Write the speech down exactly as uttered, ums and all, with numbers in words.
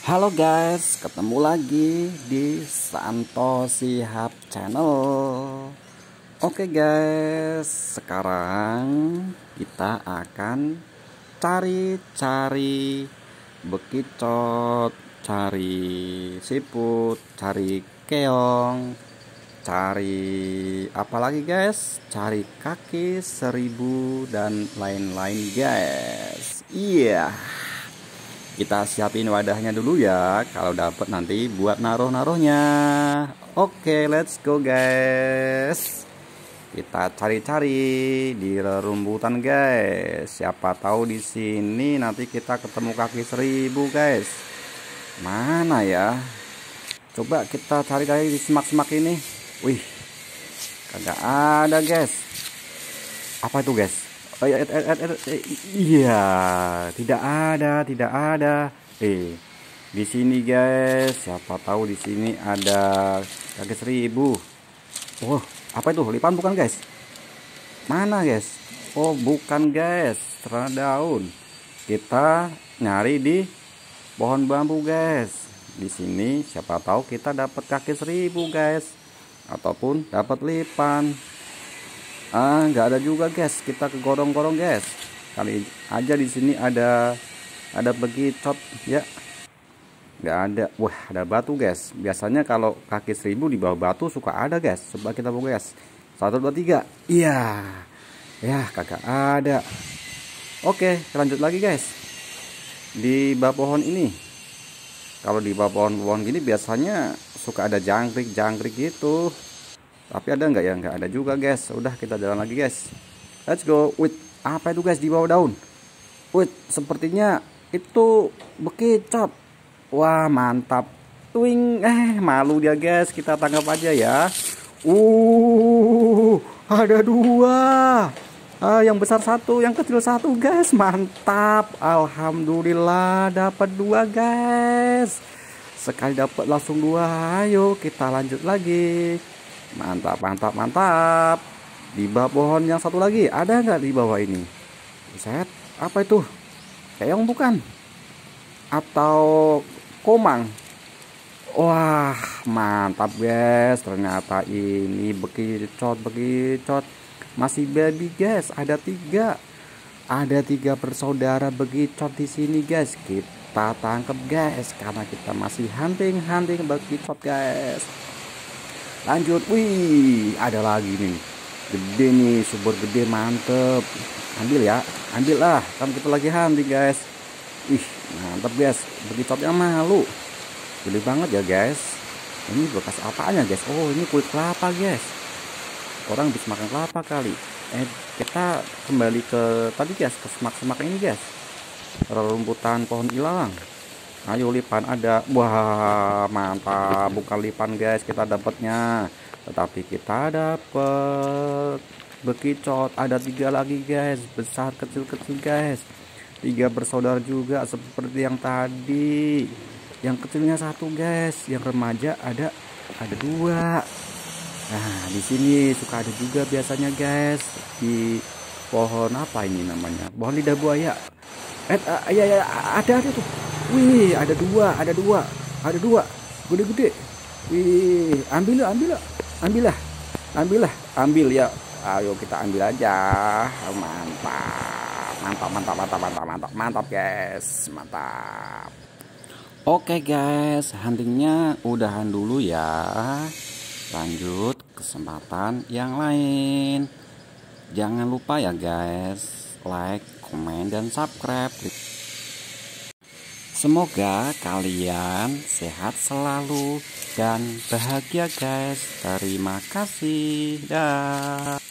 Halo guys, ketemu lagi di Santo Sihab Channel. Oke guys, sekarang kita akan cari-cari bekicot, cari siput, cari keong, cari apa lagi guys? Cari kaki seribu dan lain-lain guys. Iya. Kita siapin wadahnya dulu ya, kalau dapet nanti buat naruh-naruhnya. Oke, let's go guys. Kita cari-cari di rerumputan guys. Siapa tahu di sini nanti kita ketemu kaki seribu guys. Mana ya? Coba kita cari-cari di semak-semak ini. Wih, kagak ada guys. Apa itu guys? Iya, tidak ada, tidak ada. Eh, di sini guys, siapa tahu di sini ada kaki seribu. Oh, apa itu? Lipan bukan guys? Mana guys? Oh, bukan guys, serana daun. Kita nyari di pohon bambu guys. Di sini siapa tahu kita dapat kaki seribu guys, ataupun dapat lipan. Ah, nggak ada juga guys. Kita ke gorong-gorong guys. Kali aja di sini ada ada bekicot ya. Nggak ada. Wah, ada batu guys. Biasanya kalau kaki seribu di bawah batu suka ada guys. Coba kita buka guys. Satu dua tiga. Iya. Ya, kagak ada. Oke, lanjut lagi guys. Di bawah pohon ini. Kalau di bawah pohon-pohon gini biasanya suka ada jangkrik-jangkrik gitu. Tapi ada nggak ya? Nggak ada juga guys. Udah, kita jalan lagi guys. Let's go. Wait, apa itu guys di bawah daun? Wait, sepertinya itu bekicot. Wah, mantap. Twing. Eh, malu dia guys. Kita tangkap aja ya. Uh, ada dua. Ah, yang besar satu, yang kecil satu guys. Mantap. Alhamdulillah dapat dua guys. Sekali dapat langsung dua. Ayo kita lanjut lagi. Mantap, mantap, mantap. Di bawah pohon yang satu lagi ada nggak di bawah ini? Set, apa itu? Keong bukan? Atau komang? Wah, mantap guys. Ternyata ini bekicot, bekicot. Masih baby guys. Ada tiga. Ada tiga bersaudara bekicot di sini guys. Kita tangkap guys, karena kita masih hunting-hunting bekicot guys. Lanjut, wih, ada lagi nih, gede nih, super gede, mantep. Ambil ya, ambil lah, kan kita lagi hunting guys. Wih, mantep guys, bekicotnya malu, gede banget ya guys. Ini bekas apanya guys? Oh, ini kulit kelapa guys. Orang bisa makan kelapa kali. Eh, kita kembali ke tadi guys, ke semak-semak ini guys, rerumputan pohon ilalang. Ayo lipan ada. Wah, mantap. Bukan lipan guys, kita dapatnya, tetapi kita dapat bekicot. Ada tiga lagi guys, besar kecil-kecil guys. Tiga bersaudara juga seperti yang tadi. Yang kecilnya satu guys, yang remaja ada ada dua. Nah, di sini suka ada juga biasanya guys, di pohon apa ini namanya? Pohon lidah buaya. Eh, uh, ya, ya, ada ada tuh. Wih, ada dua, ada dua, ada dua, gede-gede. Wih, ambil lah, ambil lah, ambil lah, ambil lah, ambil ya. Ayo kita ambil aja. Mantap, mantap, mantap, mantap, mantap, mantap, mantap guys, mantap. Oke guys, huntingnya udahan dulu ya. Lanjut kesempatan yang lain. Jangan lupa ya guys, like, komen, dan subscribe. Semoga kalian sehat selalu dan bahagia guys. Terima kasih. Dah.